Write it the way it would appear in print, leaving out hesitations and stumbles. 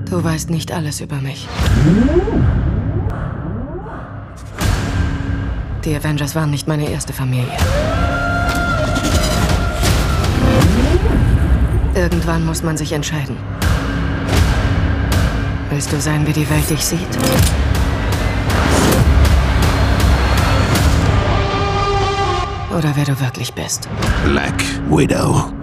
Du weißt nicht alles über mich. Die Avengers waren nicht meine erste Familie. Irgendwann muss man sich entscheiden. Willst du sein, wie die Welt dich sieht? Oder wer du wirklich bist? Black Widow.